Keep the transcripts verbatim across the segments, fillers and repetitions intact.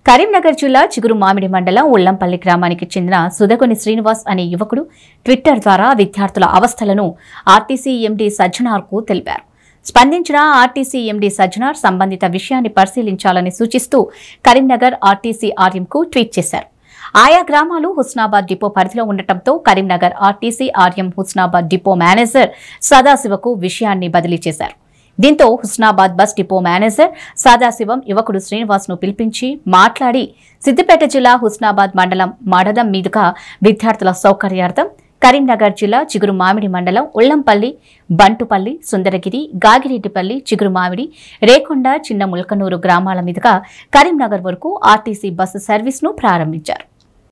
కరీంనగర్ జిల్లా చిగురు మామిడి మండలం ఉల్లంపల్లి గ్రామానికి చెందిన సుదగొని శ్రీనివాస్ అనే యువకుడు ట్విట్టర్ ద్వారా విద్యార్థుల అవస్థలను ఆర్టీసీ ఎండీ సజ్జనార్కు తెలిపారు. స్పందించిన ఆర్టీసీ ఎండీ సజ్జనార్ సంబంధిత విషయాన్ని పరిశీలించాలని సూచిస్తూ కరీంనగర్ ఆర్టీసీ ఆర్ఎంకు ట్వీట్ చేశారు. ఆయా గ్రామాలు హుస్నాబాద్ డిపో పరిధిలో ఉండటంతో Karimnagar RTC RM Husnabad depot manager సదాశివకు విషయాన్ని బదిలీ చేశారు. దీంతో Husnabad bus depot manager Sadasivam యువకుడు శ్రీనివాస్ ను పిలిపించి మాట్లాడి సిద్దిపేట జిల్లా హుస్నాబాద్ మండలం మడదం మీదుగా విద్యార్థుల సౌకర్యార్థం కరీంనగర్ జిల్లా చిగురు మామిడి మండలం ఉల్లంపల్లి, బంటుపల్లి, సుందరగిరి, గాగిరెడ్డిపల్లి, చిగురు మామిడి, రేకొండ, చిన్న ముల్కనూరు గ్రామాల మీదుగా కరీంనగర్ వరకు ఆర్టీసీ బస్సు సర్వీస్ ను ప్రారంభించారు.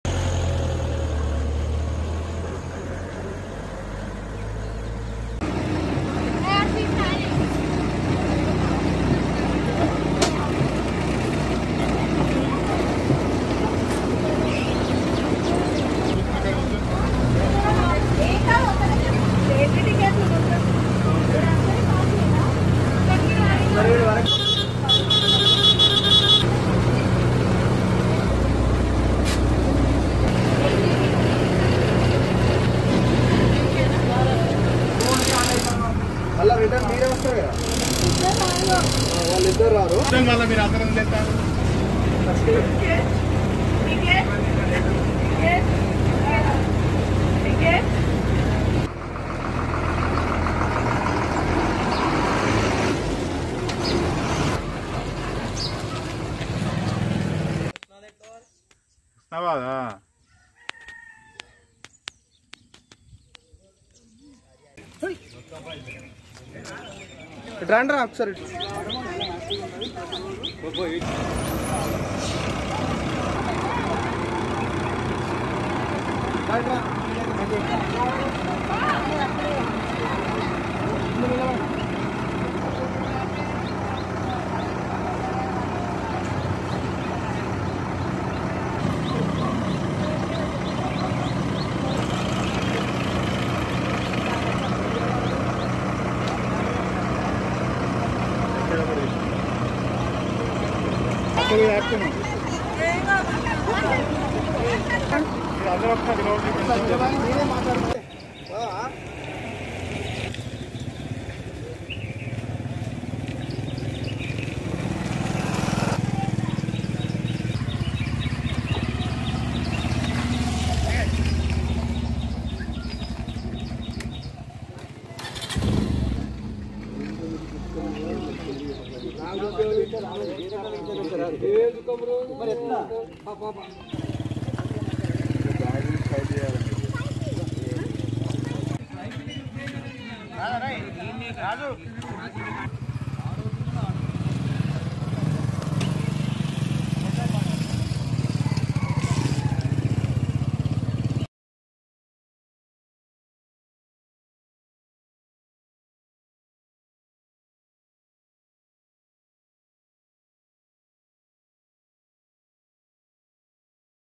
అలా రిటర్న్ మీరే వస్తారు కదా, వాళ్ళు ఇద్దరు రారు. మీరు అందరం చేస్తారు. రండి ఒకసారి మాట్లాడుతుంటే రాజు